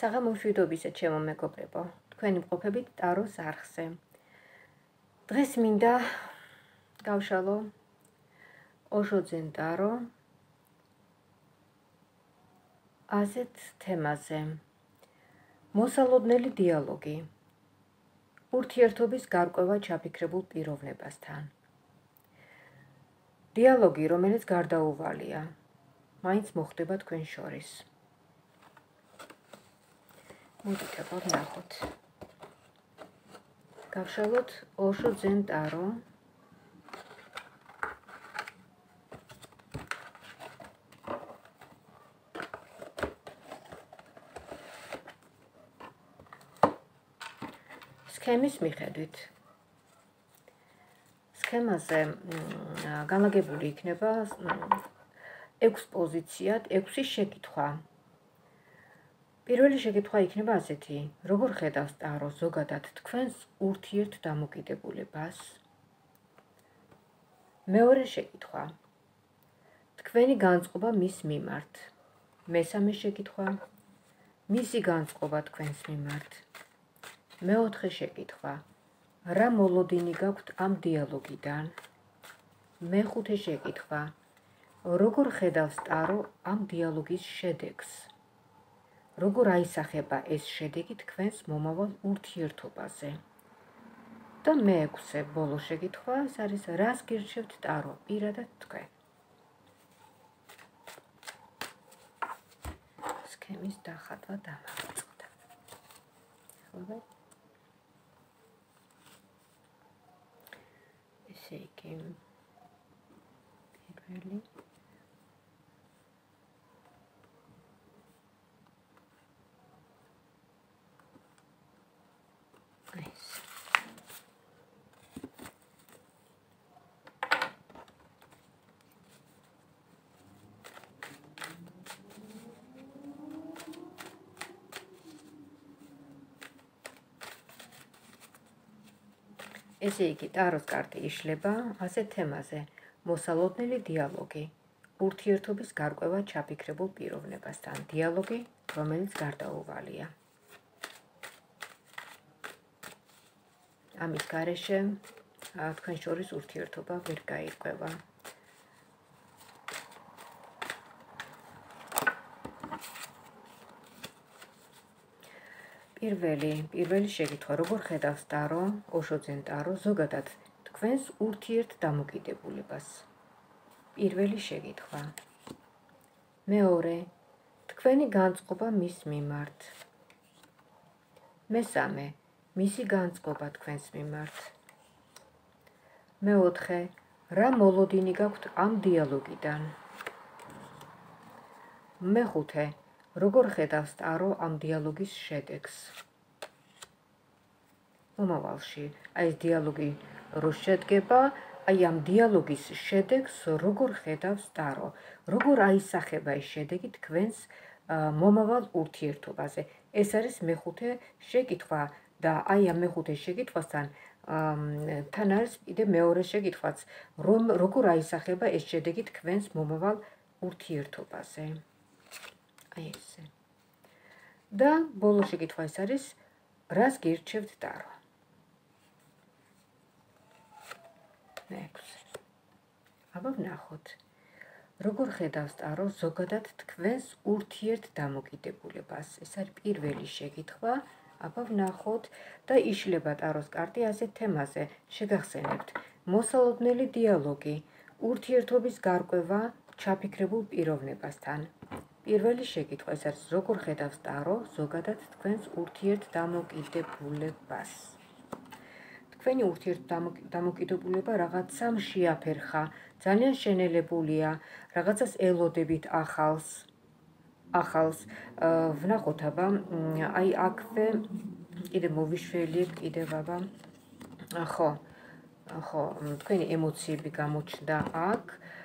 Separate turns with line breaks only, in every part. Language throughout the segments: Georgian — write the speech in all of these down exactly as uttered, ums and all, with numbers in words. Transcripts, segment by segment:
საღამომშვიდობისა ჩემო მეგობრებო, თქვენი მყოფებით ტაროს არხზე. დღეს მინდა გავშალო ოშოძენ ტარო ასეთ თემაზე. მოსალოდნელი დიალოგი. ურთიერთობის გარკვევა ჩაფიქრებულ პიროვნებასთან. დიალოგი, რომელიც გარდაუვალია, მაინც მოხდება თქვენ შორის. მოდით აბა ვნახოთ. გავშალოთ ოშოძენ ტარო. სქემის მიხედვით. სქემაზე განლაგებული იქნება ექვს პოზიციად, ექვსი შეკითხვა. პირველი შეკითხვა იქნება ასეთი: როგორ ხედავს ტარო ზოგადად თქვენს ურთიერთ დამოკიდებულებას? მეორე შეკითხვა: თქვენი განწყობა მის მიმართ. მესამე შეკითხვა: მისი განწყობა თქვენს მიმართ. მეოთხე შეკითხვა: რა მოლოდინი გაქვთ ამ დიალოგიდან? მეხუთე შეკითხვა: როგორ ხედავს ტარო ამ დიალოგის შედეგს? როგორ აისახება ეს შედეგი თქვენს მომავალ ურთიერთობაზე? და მეექვსე ბოლო შეკითხვა ეს არის: რას გირჩევთ ტარო პირადად თქვენ? სქემის დახატვა დამაწყდა. ხო? ესე იგი პირველი ეს ესე იგი ტაროს კარტი იშლება ასეთ თემაზე: მოსალოდნელი დიალოგი, ურთიერთობის გარკვევა ჩაფიქრებულ პიროვნებასთან. დიალოგი, რომელიც გარდაუვალია. ამის გარეშე თქვენ შორის ურთიერთობა ვერ გაირკვევა. პირველი, პირველი შეკითხვა: როგორ ხედავს ტარო, ოშოძენ ტარო ზოგადად თქვენს ურთიერთ დამოკიდებულებას? პირველი შეკითხვა. მეორე, თქვენი განწყობა მის მიმართ. მესამე, მისი განწყობა თქვენს მიმართ. მეოთხე, რა მოლოდინი გაქვთ ამ დიალოგიდან? მეხუთე, როგორ ხედავს ტარო ამ დიალოგის შედეგს? მომავალში, აი ეს დიალოგი რო შედგება, აი ამ დიალოგის შედეგს როგორ ხედავს ტარო? როგორ აისახება ეს შედეგი თქვენს მომავალ ურთიერთობაზე? ეს არის მეხუთე შეკითხვა და აი ამ მეხუთე შეკითხვასთან თან არის კიდე მეორე შეკითხვაც, რომ როგორ აისახება ეს შედეგი თქვენს მომავალ ურთიერთობაზე? აი ესე. და ბოლო შეკითხვა ეს არის: რას გირჩევთ ტარო? მეექვსე. აბა ვნახოთ. როგორ ხედავს ტარო ზოგადად თქვენს ურთიერთ დამოკიდებულებას? ეს არის პირველი შეკითხვა. აბა ვნახოთ და იშლება ტაროს კარტი ასეთ თემაზე. შეგახსენებთ: მოსალოდნელი დიალოგი, ურთიერთობის გარკვევა ჩაფიქრებულ პიროვნებასთან. პირველი შეკითხვა ეს არის: როგორ ხედავს ტარო ზოგადად თქვენს ურთიერთ დამოკიდებულებას? თქვენი ურთიერთ დამოკიდებულება რაღაცამ შეაფერხა, ძალიან შენელებულია, რაღაცას ელოდებით ახალს. ახალს ვნახოთ აბა, აი აქვე კიდე მოვიშველიებ კიდევ აბა. ხო, ხო, თქვენი ემოციები გამოჩნდა აქ.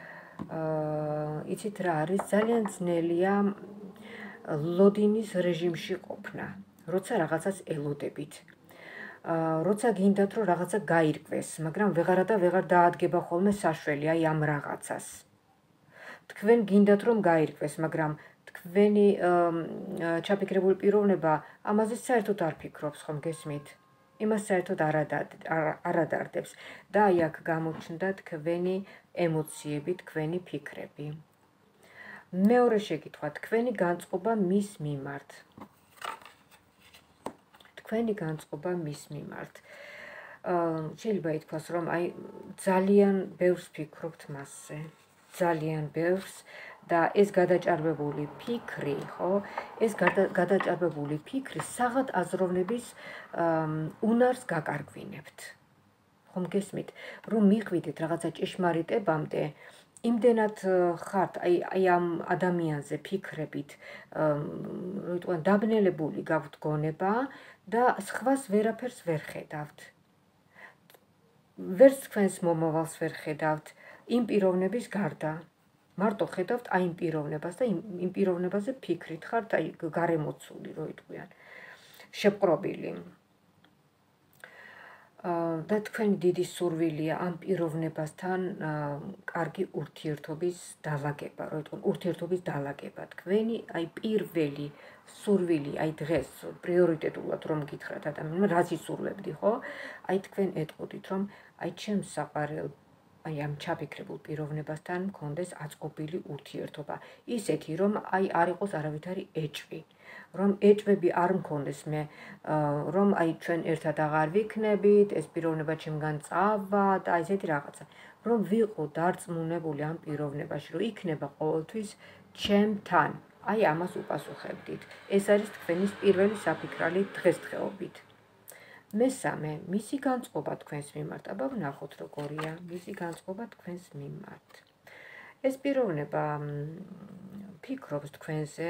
იცით რა არის? ძალიან ძნელია ლოდინის რეჟიმში ყოფნა, როცა რაღაცას ელოდებით. როცა გინდათ რომ რაღაცა გაირკვეს, მაგრამ ვეღარა და ვეღარ დაადგება ხოლმე საშველი აი ამ რაღაცას. თქვენ გინდათ რომ გაირკვეს, მაგრამ თქვენი ჩაფიქრებული პიროვნება ამაზე საერთოდ არ ფიქრობს, ხომ გესმით? იმას საერთოდ არ ადარდებს და აი აქ გამოჩნდა თქვენი ემოციები, თქვენი ფიქრები. მეორე შეკითხვა, თქვენი განწყობა მის მიმართ. თქვენი განწყობა მის მიმართ. შეიძლება ითქვას, რომ აი ძალიან ბევრს ფიქრობთ მასზე. ძალიან ბევრს და ეს გადაჭარბებული ფიქრი, ხო? ეს გადაჭარბებული ფიქრი საღად აზროვნების უნარს გაკარგვინებთ. ხომ გესმით, რომ მიყვიდეთ რაღაცა ჭეშმარიტებამდე, იმდენად ხართ აი აი ამ ადამიანზე ფიქრებით, რომ დაბნელებული გაქვთ გონება და სხვას ვერაფერს ვერ ხედავთ. ვერც თქვენს მომავალს ვერ ხედავთ იმ პიროვნების გარდა. მარტო ხედავთ აი იმ პიროვნებას და იმ პიროვნებაზე ფიქრით ხართ, აი გარემოცული, რო იტყვიან, შეპყრობილი. და თქვენი დიდი სურვილია ამ პიროვნებასთან კარგი ურთიერთობის დალაგება, რო იტყვიან, ურთიერთობის დალაგება. თქვენი აი პირველი სურვილი, აი დღეს პრიორიტეტულად რომ გითხრათ ადამიანმა, რაც ისურვებდი, ხო? აი თქვენ ეტყოდით, რომ აი ჩემს საყვარელ აი ამ ჩაფიქრებულ პიროვნებასთან მქონდეს აწყობილი ურთიერთობა. ისეთი, რომ აი არ იყოს არავითარი ეჭვი. რომ ეჭვები არ მქონდეს მე, რომ აი ჩვენ ერთად აღარ ვიქნებით, ეს პიროვნება ჩემგან წავა და აი ესეთი რაღაცა. რომ ვიყო დარწმუნებული ამ პიროვნებაში, რომ იქნება ყოველთვის ჩემთან. აი ამას უპასუხებდით. ეს არის თქვენი პირველი საფიქრალი დღესდღეობით. მესამე, მისი განწყობა თქვენს მიმართ. აბა ვნახოთ როგორია მისი განწყობა თქვენს მიმართ. ეს პიროვნება ფიქრობს თქვენზე.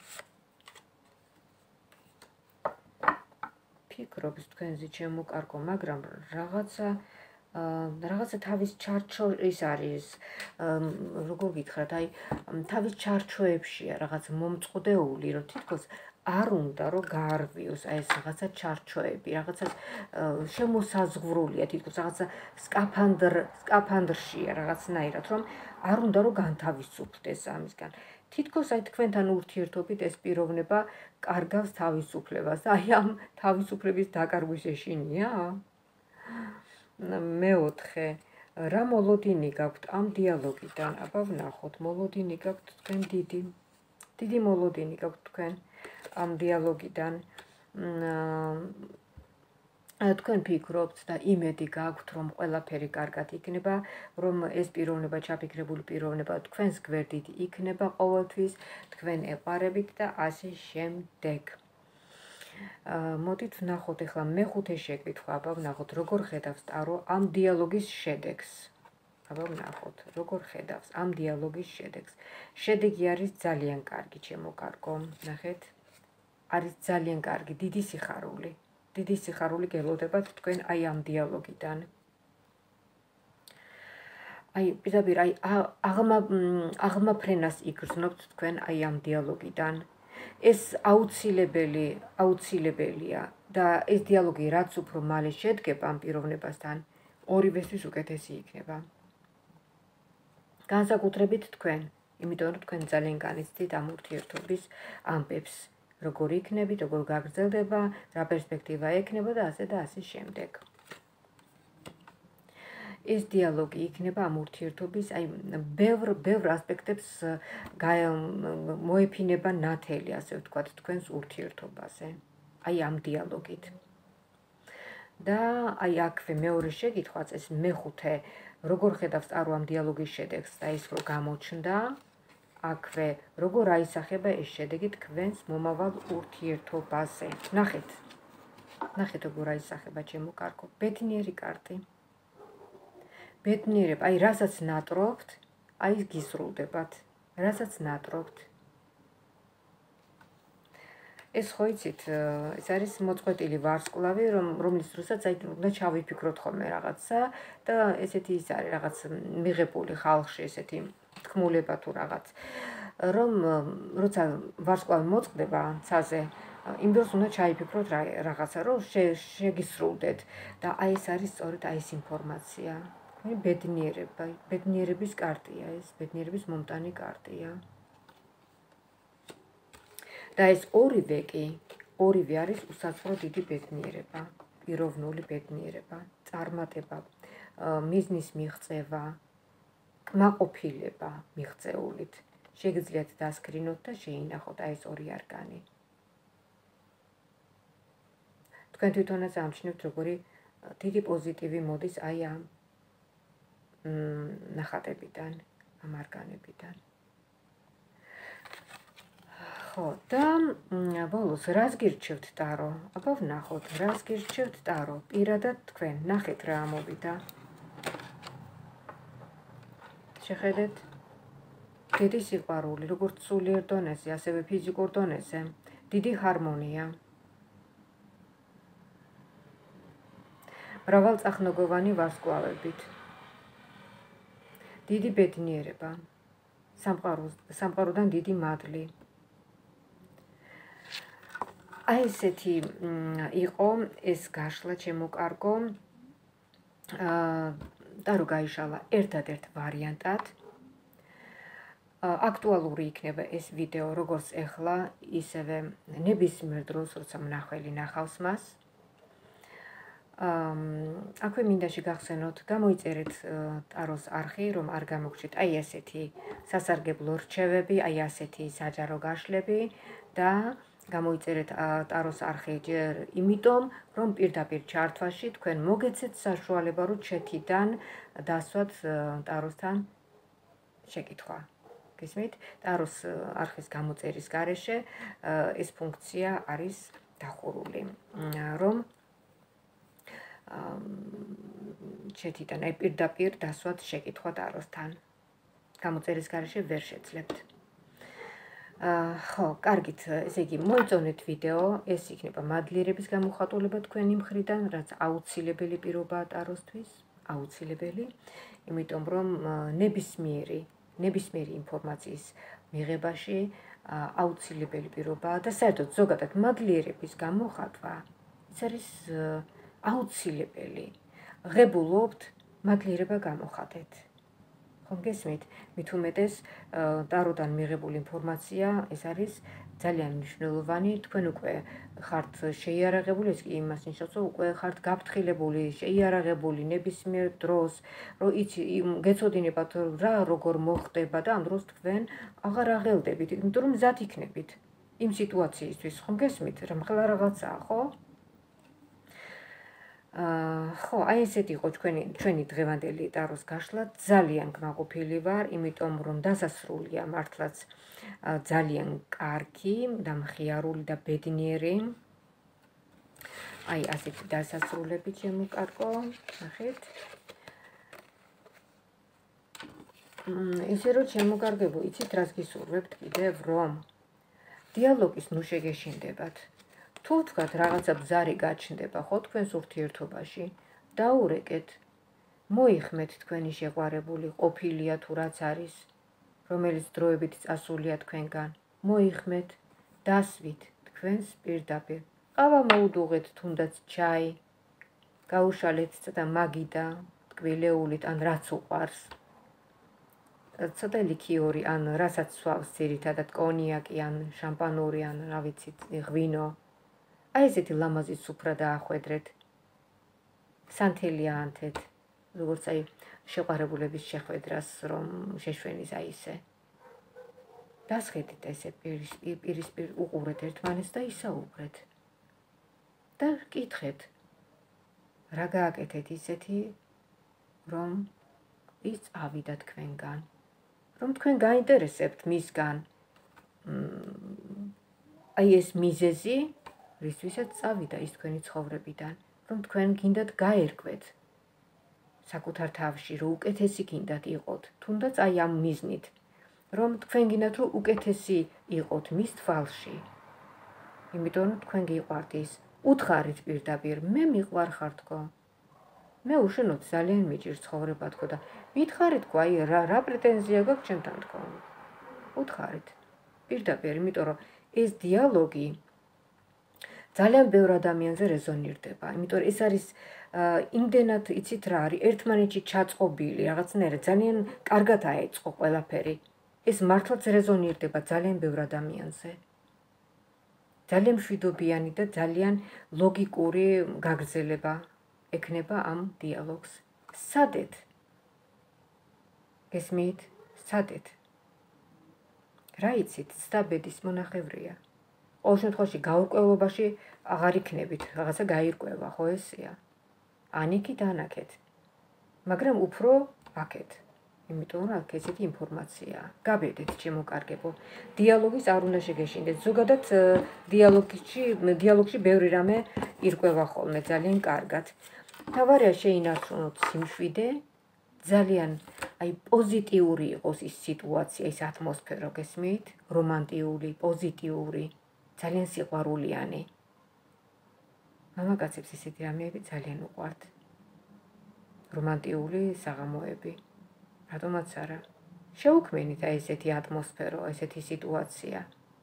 ფიქრობს თქვენზე ჩემო კარგო, მაგრამ რაღაცა რაღაცა თავის ჩარჩო ის არის, როგორ გითხრათ, აი თავის ჩარჩოებშია რაღაც მომწყდეული, რომ თითქოს არ უნდა რომ გაარღვიოს აი ეს რაღაცა ჩარჩოები, რაღაცა შემოსაზღვრულია, თითქოს რაღაცა სკაფანდრ სკაფანდრშია რაღაცნაირად, რომ არ უნდა რომ განთავისუფლდეს ამისგან. თითქოს აი თქვენთან ურთიერთობით ეს პიროვნება კარგავს თავისუფლებას და აი ამ თავისუფლების დაკარგვის ეშინია. მეოთხე, რა მოლოდინი გაქვთ ამ დიალოგიდან? აბა ვნახოთ, მოლოდინი გაქვთ თქვენ დიდი. დიდი მოლოდინი გაქვთ თქვენ ამ დიალოგიდან. თქვენ ფიქრობთ და იმედი გაქვთ, რომ ყველაფერი კარგად იქნება, რომ ეს პიროვნება, ჩაფიქრებული პიროვნება თქვენს გვერდით იქნება ყოველთვის, თქვენ ეყარებით და ასე შემდეგ. მოდით ვნახოთ ახლა მეხუთე შეკითხვა, აბა ვნახოთ, როგორ ხედავს ტარო ამ დიალოგის შედეგს. აბა ვნახოთ, როგორ ხედავს ამ დიალოგის შედეგს. შედეგი არის ძალიან კარგი, ჩემო კარგო, ნახეთ. არის ძალიან კარგი, დიდი სიხარული. დიდი სიხარული გელოდებათ თქვენ აი ამ დიალოგიდან. აი პირდაპირ აი აღმაფრენას იგრძნობთ თქვენ აი ამ დიალოგიდან. ეს აუცილებელი, აუცილებელია და ეს დიალოგი რაც უფრო მალე შედგება ამ პიროვნებასთან, ორივესთვის უკეთესი იქნება. განსაკუთრებით თქვენ, იმიტომ რომ თქვენ ძალიან განიცდით ამ ურთიერთობის ამბებს. როგორ იქნებით, როგორ გაგრძელდება, რა პერსპექტივა ექნება და ასე და ასე შემდეგ. ეს დიალოგი იქნება ამ ურთიერთობის, აი ბევრ ბევრ ასპექტებს მოეფინება ნათელი, ასე ვთქვათ, თქვენს ურთიერთობაზე. აი ამ დიალოგით. და აი აქვე მეორე შეკითხვაც, ეს მეხუთე, როგორ ხედავს ტარო ამ დიალოგის შედეგს და ის რო გამოჩნდა, აქვე როგორ აისახება ეს შედეგი თქვენს მომავალ ურთიერთობაზე. ნახეთ. ნახეთ როგორ აისახება ჩემო კარგო. ბედნიერი კარტი. ბედნიერება, აი რასაც ნატრობთ, აი გისრულდებათ. რასაც ნატრობთ. ეს ხო იცით, ეს არის მოწყვეტილი ვარსკვლავი, რომლის დროსაც აი უნდა ჩავიფიქროთ ხოლმე რაღაცა და ესეთი ის არის რაღაც მიღებული ხალხში ესეთი თქმულება თუ რაღაც, რომ როცა ვარსკვლავი მოწყდება ცაზე, იმ დროს უნდა ჩაიფიქროთ რაღაცა, რომ შეგისრულდეთ და აი ეს არის სწორედ აი ეს ინფორმაცია. ბედნიერება, ბედნიერების კარტია ეს, ბედნიერების მომტანი კარტია. და ეს ორივე კი, ორივე არის უსაცრო დიდი ბედნიერება, პიროვნული ბედნიერება, წარმატება, მიზნის მიღწევა, კმაყოფილება მიღწეულით. შეგიძლიათ დასკრინოთ და შეინახოთ აი ეს ორი არგანი. თქვენ თვითონაც ამჩნევთ, როგორი დიდი პოზიტივი მოდის აი ამ ნახატებიდან, ამ არგანებიდან. ხო, და ბოლოს რას გირჩევთ ტარო? აბა ვნახოთ, რას გირჩევთ ტარო? პირადად თქვენ, ნახეთ რა ამოვიდა. შეხედეთ, დიდი სიყვარული, როგორც სულიერ დონეზე, ასევე ფიზიკურ დონეზე, დიდი ჰარმონია. მრავალწახნაგოვანი ვარსკვლავებით. დიდი ბედნიერება, სამყაროდან დიდი მადლი. აი ესეთი იყო ეს გაშლა ჩემო-კარგო. ტარო გაიშალა ერთადერთ ვარიანტად. აქტუალური იქნება ეს ვიდეო როგორც ეხლა, ისევე ნებისმიერ დროს, როცა მნახველი ნახავს მას. აქვე მინდაში გახსენოთ, გამოიწერეთ ტაროს არხი, რომ არ გამოგჩეთ აი ასეთი სასარგებლო რჩევები, აი ასეთი საჯარო გაშლები და გამოიწერეთ ტაროს არხი ჯერ იმიტომ, რომ პირდაპირ ჩართვაში თქვენ მოგეცეთ საშუალება, რომ ჩეთიდან დასვათ ტაროსთან შეკითხვა. გესმით? ტაროს არხის გამოწერის გარეშე ეს ფუნქცია არის დახურული, რომ ჩეთიდან აი პირდაპირ დასვათ შეკითხვა ტაროსთან. გამოწერის გარეშე ვერ შეძლებთ. ხო, კარგით, ესე იგი, მოიწონეთ ვიდეო, ეს იქნება მადლიერების გამოხატულება თქვენი მხრიდან, რაც აუცილებელი პირობაა ტაროსთვის, აუცილებელი, იმიტომ რომ ნებისმიერი, ნებისმიერი ინფორმაციის მიღებაში აუცილებელი პირობაა და საერთოდ ზოგადად მადლიერების გამოხატვა, ეს არის აუცილებელი. ღებულობთ მადლიერება გამოხატეთ. ხომ გესმით? მით უმეტეს ტაროდან მიღებული ინფორმაცია, ეს არის ძალიან მნიშვნელოვანი. თქვენ უკვე ხართ შეიარაღებული, ეს კი იმას ნიშნავს, რომ უკვე ხართ გაფრთხილებული, შეიარაღებული ნებისმიერ დროს, რომ იცი გეცოდინებათ რა როგორ მოხდება და ამ დროს თქვენ აღარ აღელდებით, იმიტომ რომ მზად იქნებით იმ სიტუაციისთვის. ხომ გესმით? რამხელა რაღაცაა, ხო? ხო, აი ესეთი იყო ჩვენი ჩვენი დღევანდელი ტაროს გაშლა. ძალიან კმაყოფილი ვარ, იმიტომ რომ დასასრულია მართლაც ძალიან კარგი და მხიარული და ბედნიერი. აი ასეთი დასასრულები ჩემო-კარგო, ნახეთ. ისე რომ ჩემო-კარგებო, იცით რას გისურვებთ კიდევ, რომ დიალოგის ნუ შეგეშინდებათ. თუ თქვათ რაღაცა ბზარი გაჩნდება ხო თქვენს ურთიერთობაში, დაურეკეთ, მოიხმეთ თქვენი შეყვარებული ყოფილია თუ რაც არის, რომელიც დროებით წასულია თქვენგან, მოიხმეთ, დასვით თქვენს პირდაპირ. ყავა მოუდუღეთ თუნდაც ჩაი, გაუშალეთ ცოტა მაგიდა, ტკბილეულით ან რაც უყვარს. ცოტა ლიქიორი ან რასაც სვავს ძირითადად კონიაკი ან შამპანური ან რა ვიცი, ღვინო. აი ესეთი ლამაზი სუფრა დაახვედრეთ. სანთელი აანთეთ, როგორც აი შეყვარებულების შეხვედრას რომ შეშვენის აი ესე. დასხედით ესე პირისპირ პირისპირ უყურეთ ერთმანეთს და ისაუბრეთ. და კითხეთ. რა გააკეთეთ ისეთი, რომ ის წავიდა თქვენგან. რომ თქვენ გაინტერესებთ მისგან. აი ეს მიზეზი რისთვისაც წავიდა ის თქვენი ცხოვრებიდან, რომ თქვენ გინდათ გაერკვეთ საკუთარ თავში, რომ უკეთესი გინდათ იყოთ, თუნდაც აი ამ მიზნით, რომ თქვენ გინდათ რომ უკეთესი იყოთ მის თვალში. იმიტომ რომ თქვენ გიყვართ ის, უთხარით პირდაპირ, მე მიყვარხარ თქო. მე უშენოდ ძალიან მიჭირს ცხოვრება თქო და მითხარით თქო, აი რა რა პრეტენზია გაქვს ჩემთან თქო. უთხარით პირდაპირ, იმიტომ რომ ეს დიალოგი ძალიან ბევრ ადამიანზე რეზონირდება, იმიტომ რომ ეს არის იმდენად იცით რა არის, ერთმანეთში ჩაწყობილი, რაღაცნაირად ძალიან კარგად აეწყო ყველაფერი. ეს მართლაც რეზონირდება ძალიან ბევრ ადამიანზე. ძალიან მშვიდობიანი და ძალიან ლოგიკური გაგრძელება ექნება ამ დიალოგს. სადეთ? გესმით? სადეთ? რა იცით, ცდაბედის მონახევრია. ყოველ შემთხვევაში გაურკვევლობაში აღარ იქნებით, რაღაცა გაირკვევა, ხო ესეა? ანიქით ანაკეთ. მაგრამ უფრო აქეთ. იმიტომ რომ აქ ესეთი ინფორმაციაა. გაბედეთ, ჩემო კარგებო. დიალოგის არ უნდა შეგეშინდეთ. ზოგადად დიალოგში, დიალოგში ბევრი რამე ირკვევა ხოლმე ძალიან კარგად. თავარია შეინარჩუნოთ სიმშვიდე, ძალიან აი პოზიტიური იყოს ის სიტუაცია, ის ატმოსფერო, გესმით? რომანტიული, პოზიტიური, ძალიან სიყვარულიანი. მამაკაცებს ესეთი რამეები ძალიან უყვართ. რომანტიული საღამოები. რატომაც არა? შეუქმნით აი ესეთი ატმოსფერო, ესეთი სიტუაცია.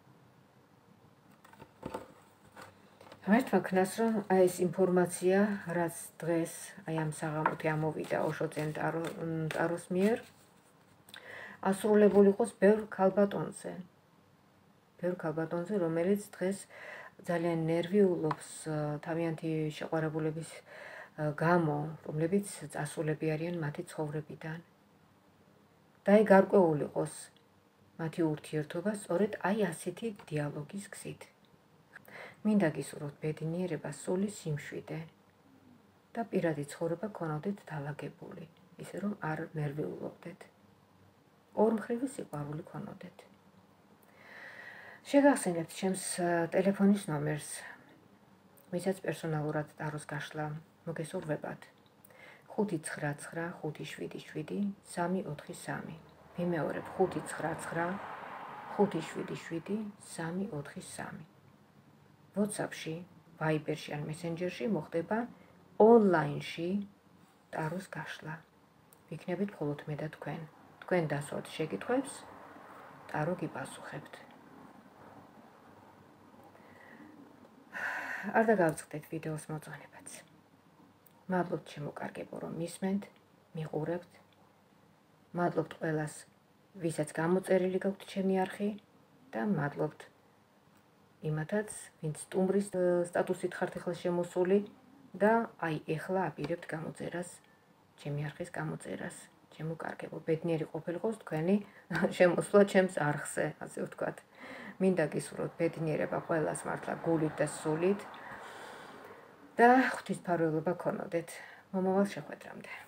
ღმერთმა ქნას, რომ აი ეს ინფორმაცია, რაც დღეს აი ამ საღამოთი ამოვიდა ოშოძენ ტაროს მიერ, ასრულებული იყოს ბევრ ქალბატონზე. ბევრ ქალბატონზე, რომელიც დღეს ძალიან ნერვიულობს თავიანთი შეყვარებულების გამო, რომლებიც წასულები არიან მათი ცხოვრებიდან. და აი გარკვეული იყოს მათი ურთიერთობა სწორედ აი ასეთი დიალოგის გზით. მინდა გისურვოთ ბედნიერება, სული სიმშვიდე და პირადი ცხოვრება გქონოდეთ დალაგებული, ისე რომ არ ნერვიულობდეთ. ორმხრივი სიყვარული გქონოდეთ. შეგახსენებთ ჩემს ტელეფონის ნომერს, ვისაც პერსონალურად ტაროს გაშლა მოგესურვებათ. ხუთი ცხრა ცხრა ხუთი შვიდი შვიდი სამი ოთხი სამი. მიმეორებ ხუთი ცხრა ცხრა ხუთი შვიდი შვიდი სამი ოთხი სამი. WhatsApp-ში, Viber-ში ან Messenger-ში მოხდება ონლაინში ტაროს გაშლა. ვიქნებით მხოლოდ მე და თქვენ. თქვენ დასვათ შეკითხვებს, ტარო გიპასუხებთ. არ დაგავწყდეთ ვიდეოს მოწონებაც. მადლობთ ჩემო კარგებო, რომ მისმენთ, მიყურებთ. მადლობთ ყველას, ვისაც გამოწერილი გაქვთ ჩემი არხი და მადლობთ იმათაც, ვინც სტუმრის სტატუსით ხართ ახლა შემოსული და აი ეხლა აპირებთ გამოწერას, ჩემი არხის გამოწერას. ჩემო კარგებო, ბედნიერი ყოფილიყოს თქვენი შემოსვლა ჩემს არხზე, ასე ვთქვათ. მინდა გისურვოთ ბედნიერება ყველას მართლა გულით და სულით და ღვთისმფარველობა გქონოდეთ. მომავალ შეხვედრამდე.